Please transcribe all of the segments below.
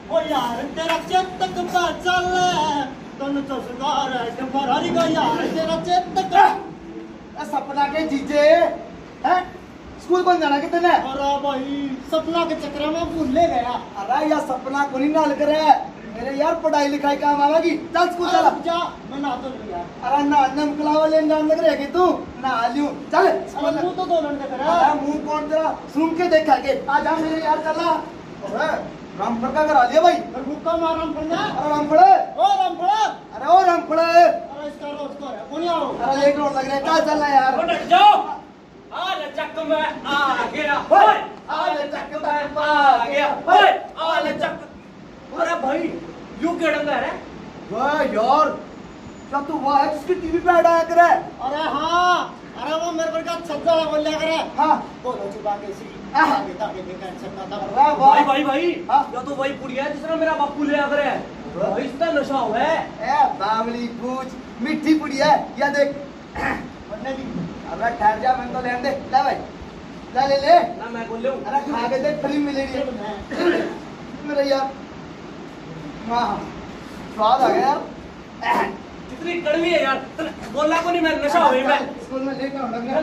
ओ यार तेरा चेतक का चल तन तो सरकार है कि फरारी का यार तेरा चेतक ए सपना के जीजे हैं स्कूल बन जाना कितने? अरे भाई सपना के चक्कर में भूले गया। अरे यार सपना को नहीं नाल करे मेरे यार पढ़ाई लिखाई काम आवेगी। चल स्कूल चल जा मैं नहा तो लिया। अरे नहाने मुकलावा लेन जान लग रहे तू नहा लियो चल अरे मुंह तो धोलन दे करा। अरे मुंह कौन तेरा सुन के देखा के आ जा मेरे यार चला। अरे रामफड़ का करा लिया भाई। अरे भूखा मार रामफड़ ना। अरे रामफड़ ओ रामफड़ अरे ओ रामफड़ अरे इसका रोज को है कौन आओ। अरे लेट होने लग रहा है चल चल यार हट जाओ। आले चक में आ गया ओए आले चक में आ गया ओए आले चक। अरे भाई यू क्या डंगा है? वाह यार क्या तू वाह है जिसकी टीवी पे ऐड आया करे? अरे हाँ अरे वो मेरे को छज्जा बोल लिया करे। हाँ बोलो चुपा के सी आगे ताके निकाल सकता था। अरे वाह भाई हाँ? या तो वही पुड़िया है जिसने मेरा बापू ले आकर है भाई इसका नशा हुआ है। ए बावली पूछ मिठी पुड़ी है या देख बनने दी। अरे ठहर जा मैं तो लेने दे ले भाई ले ले ले ना मैं बोल ले हूं। अरे खा के देख फिल्म मिलेगी मेरे यार वाह स्वाद आ गया यार कितनी कड़वी है यार बोला को नहीं मैं नशा हो गई मैं स्कूल में लेकर आऊंगा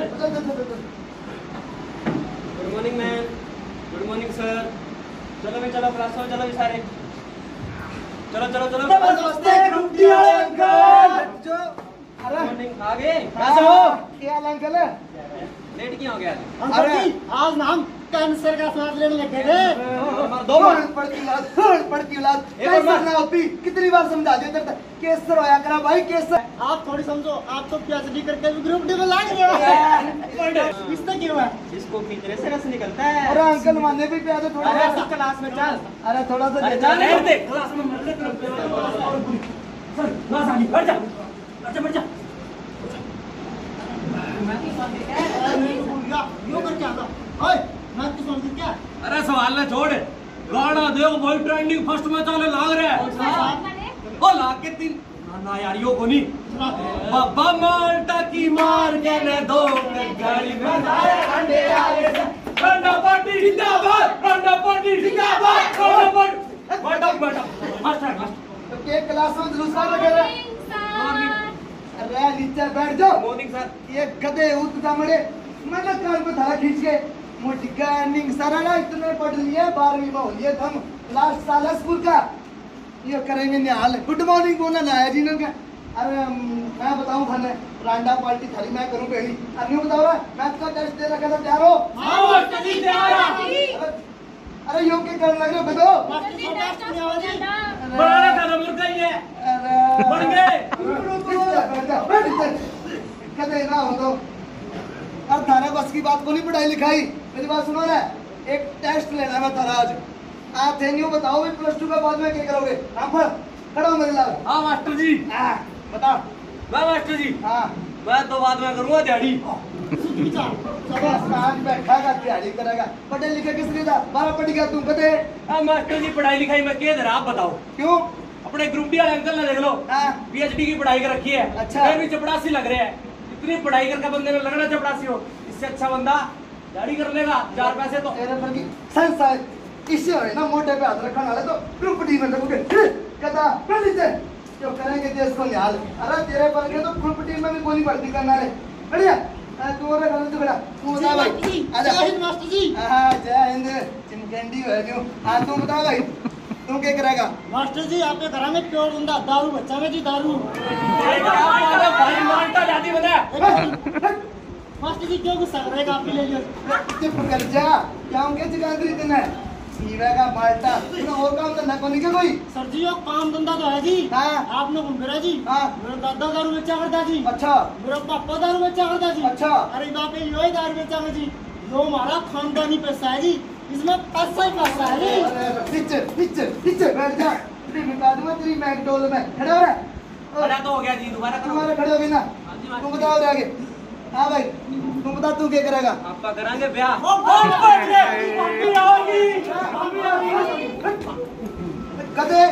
good morning ma'am good morning sir. चलो भाई चलो क्लास में चलो भी सारे चलो चलो चलो नमस्ते ग्रुप डी वाले अंकल जो गुड मॉर्निंग आ गए कैसे हो क्या हाल अंकल लेट क्यों हो गया? अंकल जी आज ना हम कैंसर का स्वाद लेने लगे थे। दो पढ़ती औलाद कैंसर ना होती कितनी बार समझा दिया तेरे केसर होया करा भाई केसर। आप थोड़ी समझो आप तो पीएचडी करके भी ग्रुप डी में लाग रहे हो। इससे क्यों है? इसको खींचने से रस निकलता है। अरे अंकल माने भी प्यादे थोड़ा अरे सब क्लास में चल। अरे थोड़ा सा अरे चल लेट दे क्लास में मर ले सर क्लास आ गई बैठ जा बैठ जा यो करके आता ओए मैं तो समझ क्या। अरे सवाल ना छोड़ गाना देखो भाई ट्रेंडिंग फर्स्ट में चले लाग रहा है ओ लाग के तीन ना यार यो को नहीं बाबा माल्टा की मार के ने दो गाड़ी में जाए अंडे आए रंडा पार्टी जिंदाबाद रंडा पार्टी जिंदाबाद रंडा पार्टी बैठो फर्स्ट है तो के क्लास में जुलूस का लगे रे अरे नीचे बैठ जाओ मॉर्निंग सर ये गधे उठ मरे मैंने कान को धारा खींच के मुझे गार्निंग सारा ना इतने पढ़ लिए 12वीं में हो लिए हम लास्ट साल है स्कूल का ये करेंगे निहाल गुड मॉर्निंग बोलना ना है जी ने अरे मैं बताऊं थाने रांडा पार्टी थारी मैं करूं पहली अरे बताओ मैथ का टेस्ट दे रखा था तैयार हो? हां मास्टर जी तैयार है। अरे योग के करने लग रहे हो बताओ बड़ा कदम मुर्गा ही है अरे बढ़ गए कदे ना हो तो अब थारा बस की बात को नहीं पढ़ाई लिखाई मेरी बात सुनो ना एक टेस्ट लेना है थारा आज आप थे नहीं बताओ भाई प्लस 2 का बाद में क्या करोगे रामफल खड़ा हो मेरे लाल हां मास्टर जी बता मैं मास्टर जी हाँ मैं तो बाद में करूंगा दिहाड़ी आज बैठा का दिहाड़ी करेगा पढ़े लिखे किस लिए था 12 पढ़ी गया तुम पते अब मास्टर जी पढ़ाई लिखाई में क्या आप बताओ क्यों अपने ग्रुप डी वाले अंकल ने देख लो हाँ पीएचडी की पढ़ाई कर रखी है अच्छा। मैं भी चपड़ासी लग रहे हैं इतनी पढ़ाई करके बंदे ने लगना चपड़ासी हो इससे अच्छा बंदा दाढ़ी कर लेगा 4 पैसे तो तेरे पर की संसार इससे है ना मोटे पे हाथ रखने वाले तो ग्रुप डी में लगोगे कदा पहले से जो करेंगे देश को निहाल अरे तेरे पर के तो ग्रुप डी में भी गोली भर्ती करना है बढ़िया तू और घर तो बड़ा तू बता भाई आजा जय हिंद मास्टर जी। हां जय हिंद चिमकंडी हो जो हां तू बता भाई तू क्या करेगा? मास्टर जी आपके घर में प्योर बंदा दारू बच्चा में जी दारू। भाई माल्टा जाती बना मास्टर जी क्यों गुस्सा करेगा आपके लिए चुप कर जा क्या उनके जगांदरी इतना है सीवा का बाल्टा तूने और काम करना कोनी के कोई सर जी वो काम धंधा तो है जी। हाँ आपने घूमेरा जी हाँ मेरा दादा दारू बेचा करता जी अच्छा मेरा पापा दारू बेचा करता जी अच्छा अरे बाप रे यो ही दारू बेचा कर जी यो हमारा खानदानी पैसा है जी इसमें पैसा ही पैसा है जी। पीछे बैठ जा तेरी बता दूं तेरी मैकडोल में खड़ा हो रहा बड़ा तो हो गया जी दोबारा करो तुम्हारे खड़े हो गए ना तू बताओ रे आगे हाँ भाई तू बता तू क्या करेगा? आपका करांगे ब्याह कदे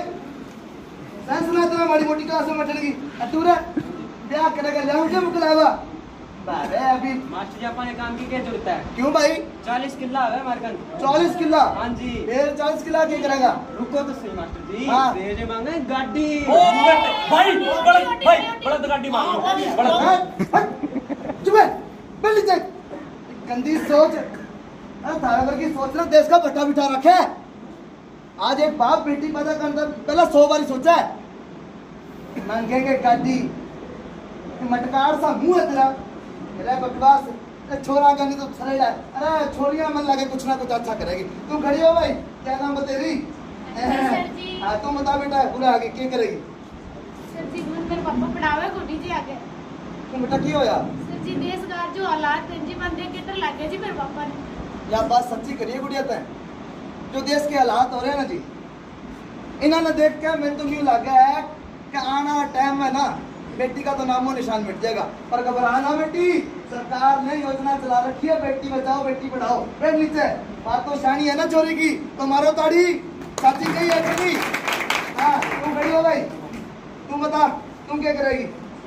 सैंस सुना तो बड़ी मोटी क्लास में बैठने की तू रे ब्याह करेगा जाऊं के मुकलावा अरे अभी मास्टर जी अपने काम की क्या जरूरत है? क्यों भाई? 40 किला है हमारे कन। 40 किला? हाँ जी। फिर 40 किला क्या करेगा? रुको तो सही मास्टर जी। हाँ। भेजे मांगे गाड़ी। ओ भाई बड़ा गाड़ी मांगो बड़ा। चुप है, बैठ नीचे। गंदी सोच। अरे थारा घर की सोच ना देश का भट्टा बिठा रखे है। आज एक बाप बेटी पैदा करता पहला 100 बारी सोचा है। मांगेंगे गाड़ी, मटकार सा मुंह है तेरा। मेरा बकवास छोरा का नहीं तो सरेड़ा। अरे छोरियां मन लगे कुछ ना कुछ अच्छा करेगी। तुम खड़ी हो भाई, क्या नाम बतेरी? सर जी। हाँ तुम बता बेटा, पूरा आगे क्या करेगी? सर जी मेरे पापा पढ़ावे को जी आगे। तुम बेटा की हो यार? सर जी देश का जो हालात हैं जी बंदे के तर लगे जी मेरे पापा ने। या बात सच्ची करिए गुड़िया तय। जो देश के हालात हो रहे हैं ना जी, इन्होंने देख के मेरे तो यूं लगा है कि आना टाइम है ना बेटी का तो नामो निशान मिट जाएगा। पर घबराना बेटी, सरकार ने योजना चला रखी है बेटी बचाओ बेटी पढ़ाओ। बैठ नीचे। बात तो शानी है ना चोरी की, तो मारो ताड़ी। चाची कही है बेटी। हाँ तुम खड़ी हो भाई, तुम बता तुम क्या करेगी?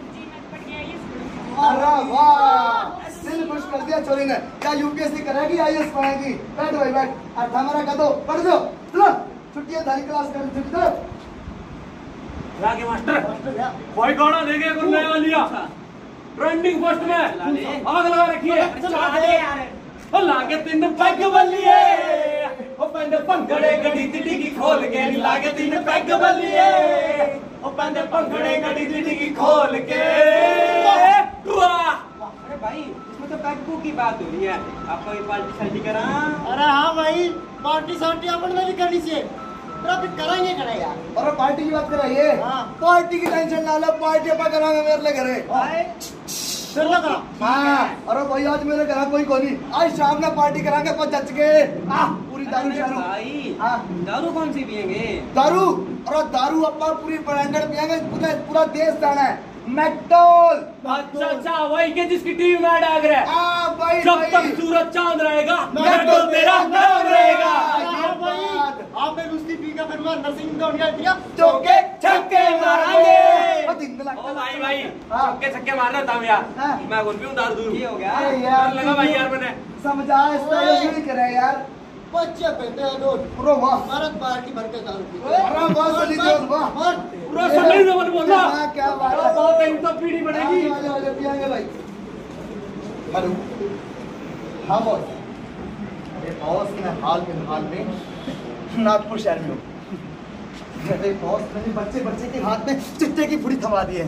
अरे वाह, दिल खुश कर दिया चोरी ने। क्या यूपीएससी करेगी, आईएएस पढ़ेगी? बैठ भाई बैठ। और हमारा कदो पढ़ दो। चलो छुट्टियां थारी क्लास कर छुट्टी दो। लागे मास्टर भाई गाना देखे कुछ नया लिया ट्रेंडिंग फर्स्ट में आग लगा रखी है। ओ लागे तीन पैग बल्लिए ओ पंदे पंगड़े गड़ी तिटी की खोल के लागे तीन पैग बल्लिए ओ पंदे पंगड़े गड़ी तिटी की खोल के। अरे भाई इसमें तो पैकू की बात हो रही है। आपको ये पार्टी शादी करा? अरे हाँ भाई, पार्टी सार्टी अपन में भी करनी चाहिए। फिर कराएंगे करे यार। और पार्टी की बात कराइए। हाँ। पार्टी की टेंशन ना लो, पार्टी अपन कराएंगे मेरे लिए घरे। फिर लगा। हाँ अरे भाई आज मेरे घर कोई को नहीं। आज शाम में पार्टी कराएंगे अपन जच के। पूरी दारू शारू। भाई हाँ। दारू कौन सी पियेंगे? दारू? और दारू अपन पूरी ब्रांडेड पियेंगे, पूरा देश जाना है। मैकडॉल। अच्छा वही के जिसकी टीवी में डाग रहा है। भाई जब तक सूरज चांद रहेगा मैकडॉल तेरा नाम रहेगा। हाँ भाई, आपने उसकी पी का फिर मैं नरसिंह दौड़िया दिया। चौके छक्के मारेंगे। दिन में लगता ओ भाई भाई हाँ। छक्के छक्के मारना था यार। हाँ। मैं बोल भी हूँ दारू दूर ये हो गया। अरे यार लगा भाई यार मैंने समझा इसका ये नहीं करे यार। बच्चे पहनते हैं लोग। पूरा वाह। भारत पार्टी भर के दारू पीते हैं। अरे वाह सली जोन वाह। और पूरा सही से मत बोलना। हाँ, क्या बात है। बहुत है तो पीढ़ी बढ़ेगी। वाले पियाएंगे भाई। हेलो हाँ बॉस। अरे बॉस मैं हाल फिलहाल में नागपुर शहर में हूँ। अरे बॉस मैंने बच्चे के हाथ में चिट्टे की पुड़ी थमा दी है।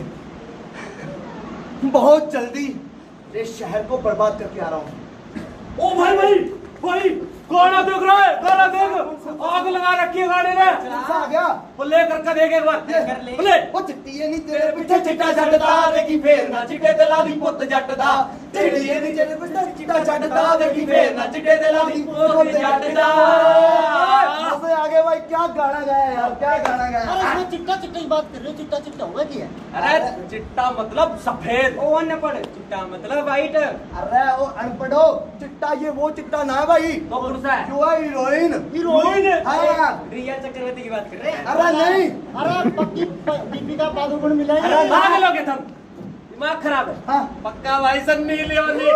बहुत जल्दी इस शहर को बर्बाद करके आ रहा हूँ। ओ भाई भाई भाई गाना देख रहा है, गाना देख आग लगा रखी है गाड़ी ने। कैसा आ गया? वो लेकर का देख एक बार कर ले। बोले वो चिट्टी ये नहीं तेरे पिੱਛੇ चिट्टा जटदा देखी फेर ना चिट्टे ते ला दी पुੱਤ जट दा। चिट्टी ये नहीं तेरे पिੱਛੇ चिट्टा जटदा देखी फेर ना चिट्टे ते ला दी पुੱਤ जट दा। मजे आ गए भाई। क्या गाना गाया यार, क्या गाना गाया। अरे इसमें चिट्टा चिट्टा की बात कर रहे हो। चिट्टा चिट्टा हुआ क्या? अरे चिट्टा मतलब सफेद। ओ अनपढ़ चिट्टा मतलब वाइट। अरे वो अनपढ़ो, चिट्टा ये वो चिट्टा ना है भाई। तो पुरुष है जो है हीरोइन। हीरोइन। हाँ। रिया चक्रवर्ती की बात कर रहे हैं? अरे नहीं। अरे पक्की दीपिका पादुकोण मिला अरे भाग लोगे तुम, दिमाग खराब है। हाँ। पक्का भाई सन्नी लियोनी।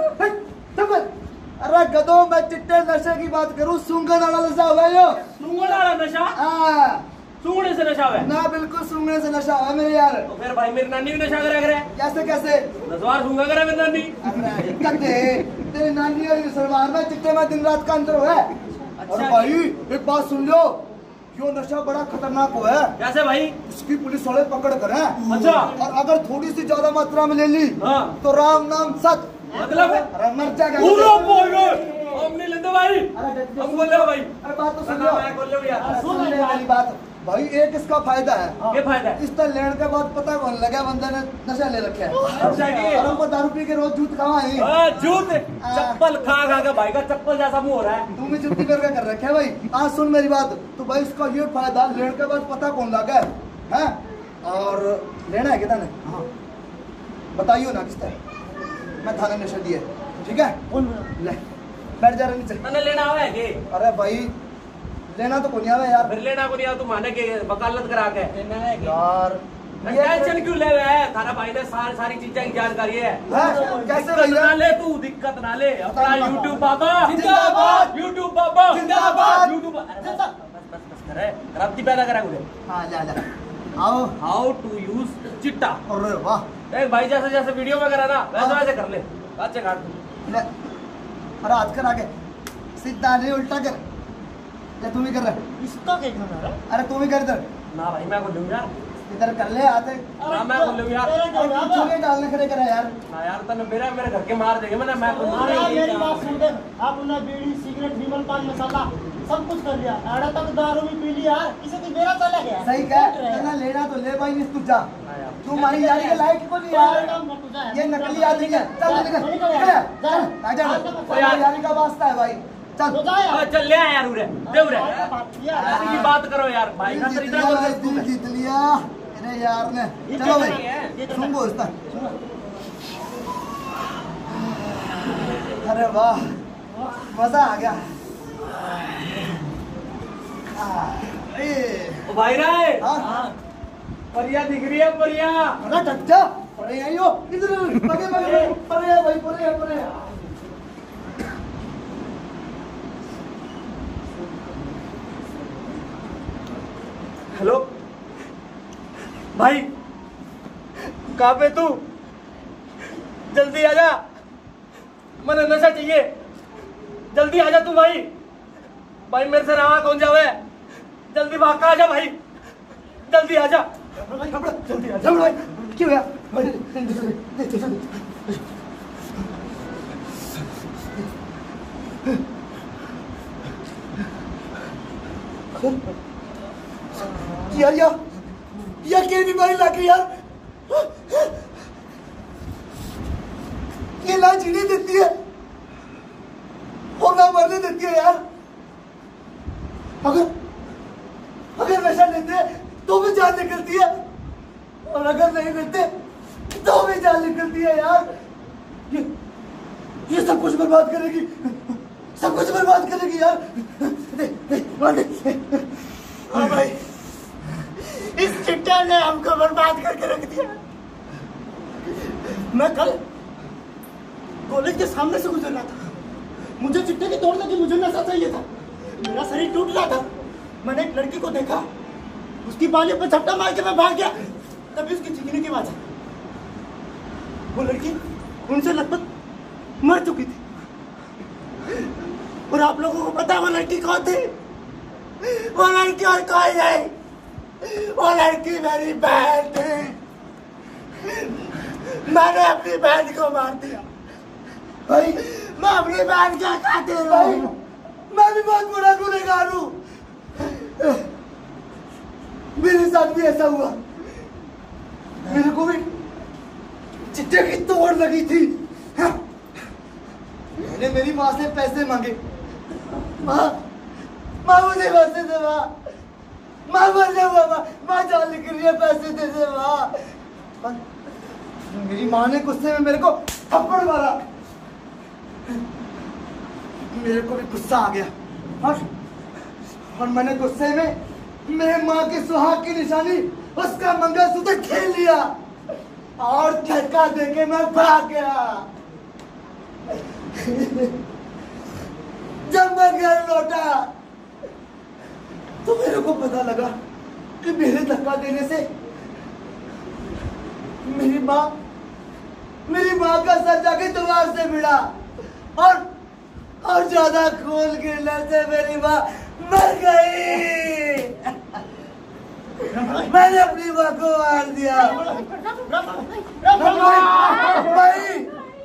अरे गधो मैं चिट्टे नशे की बात करूं, सूंघने वाला नशा हुआ यो। सूंघने वाला नशा? हाँ। सूंघने से नशा हुआ है? ना बिल्कुल सूंघने से नशा है मेरे यार। तो फिर भाई मेरी नानी भी नशा करा करे। कैसे कैसे? नसवार सूंघा करे मेरी नानी। अरे कटे तेरी नानी और सलवार में चिट्टे में दिन रात का अंतर हुआ है। अरे भाई एक बात सुन लो, यो नशा बड़ा खतरनाक हुआ है। कैसे भाई? इसकी पुलिस वाले पकड़ कर हैं। अच्छा। और अगर थोड़ी सी ज्यादा मात्रा में ले ली हाँ। तो राम नाम सत। मतलब? अरे मर जाएगा। पूरा बोल रहे हम नहीं लेते भाई। हम बोल रहे भाई। अरे बात तो सुन ना, लो। मैं बोल रहा हूँ यार। सुन ले मेरी बात भाई। एक इसका फायदा है। क्या फायदा है? इस तरह लेने के बाद पता कौन लगा बंदा ने नशा ले रखा है। अच्छा जी। और हमको दारू पी के रोज जूत खावा जूत चप्पल खा खा के भाई का चप्पल जैसा मुंह हो रहा है। तू भी जुत्ती करके कर रखे है भाई। आज सुन मेरी बात, तो भाई इसका ये फायदा लेने के बाद पता कौन लगा है? और लेना है कितना ने? हाँ बताइयो ना किसका है। मैं थाने नशा दिए ठीक है। ले बैठ जा रहे नीचे। तने लेना है कि? अरे भाई लेना तो कोई नहीं आवे यार। फिर लेना को नहीं आ, तू माने के वकालत करा के। लेना है कि? यार टेंशन क्यों ले रहा है? थारा भाई ने सारी चीजें की जानकारी है। कैसे दिक्कत ना ले तू, दिक्कत ना ले। अपना यूट्यूब बाबा जिंदाबाद, यूट्यूब बाबा जिंदाबाद, यूट्यूब बस करे रब्ती पैदा करा मुझे। हाँ जा आओ। हाउ टू यूज चिट्टा। अरे वाह, देख भाई जैसे जैसे वीडियो में करा ना वैसे वैसे कर ले। अच्छे काट ले अरे हाथ कर आगे, सीधा नहीं उल्टा कर। ले तू भी कर रहा, इसका क्या करना है? अरे तू भी कर इधर, ना भाई मैं को लूं यार, इधर कर ले आते। ना मैं को लूं यार, छोले डालने खड़े करा यार। ना यार तने मेरे घर के मार देंगे। मैं को लूं। अरे मेरी बात सुन दे, आपने बीड़ी सिगरेट विमल पान मसाला सब कुछ कर लिया, आड़ा तक दारू भी पी लिया, इसे तो मेरा चला गया। सही कह, कहना लेना तो ले भाई, नहीं तू जा। तू हमारी यारी के लायक को नहीं यार, ये नकली आदमी है। चल निकल निकल, आजा यारी का वास्ता है भाई। चल चल ले आ यार उरे दे उरे, ऐसी की बात करो यार भाई का तरीका दिल जीत लिया मेरे यार ने। चलो भाई सुन बोलता। अरे वाह मजा आ गया। ओ भाई राय, हाँ परिया दिख रही है परिया। अरे टच्चा परे आइयो इधर, परे परे परे है भाई, परे है परे। हेलो भाई, कहाँ पे तू? जल्दी आजा, मैंने नशा चाहिए, जल्दी आजा तू भाई। भाई मेरे से रहा कौन जावे, जल्दी भाग का आजा भाई, जल्दी आजा जल्दी आ भाई। क्यों यार यार क्या बीमारी लग गई यार, ये ना जीने देती है और ना मरने देती है यार। अगर नशा लेते तो भी जान निकलती है, और अगर नहीं लेते तो भी जान निकलती है यार। ये सब कुछ बर्बाद करेगी, सब कुछ बर्बाद करेगी यार। हाँ भाई, इस चिट्टा ने हमको बर्बाद करके रख दिया। मैं कल कॉलेज के सामने से गुजर रहा था, मुझे चिट्टे की तोड़ लगी, मुझे नशा चाहिए था, मेरा शरीर टूट रहा था। मैंने एक लड़की को देखा, उसकी बाली पर झपटा मार के मैं भाग गया, तभी उसकी चीखने की आवाज आई। वो लड़की उनसे लगभग मर चुकी थी। और आप लोगों को पता है वो लड़की कौन थी? वो लड़की और कोई नहीं, वो लड़की मेरी बहन थी। मैंने अपनी बहन को मार दिया भाई। मैं अपनी बहन का कातिल भाई हूँ। मैं भी बहुत बड़ा गुनहगार हूँ, मेरे साथ भी ऐसा हुआ। मेरे को भी चिट्टे की तोड़ लगी थी। हाँ? मैंने मेरी माँ से पैसे मांगे, माँ मुझे पैसे दे, माँ मर जाऊंगा, माँ जान निकल रही है, पैसे दे दे माँ। मेरी माँ ने गुस्से में मेरे को थप्पड़ मारा, मेरे को भी गुस्सा आ गया और मैंने गुस्से में मेरे माँ के सुहाग की निशानी उसका मंगलसूत्र खेल लिया और धक्का देके मैं भाग गया। जब मैं घर लौटा तो मेरे को पता लगा कि मेरे धक्का देने से मेरी माँ का सर जाके दीवार से भिड़ा और ज्यादा खून गिरने से मेरी माँ मर गई। मैंने अपनी माँ को मार दिया। भाई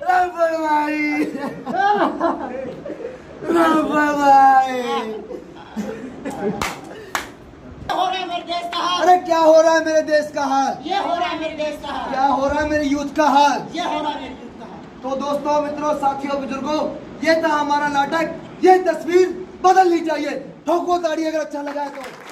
हो रहा है मेरे देश का हाल। अरे क्या हो रहा है मेरे देश का हाल? ये हो रहा है मेरे देश का हाल। क्या हो रहा है मेरे यूथ का हाल? ये हो रहा है मेरे यूथ का हाल। तो दोस्तों, मित्रों, साथियों, बुजुर्गों, ये था हमारा नाटक। ये तस्वीर बदलनी चाहिए। ठोको ताड़ी अगर अच्छा लगा है तो।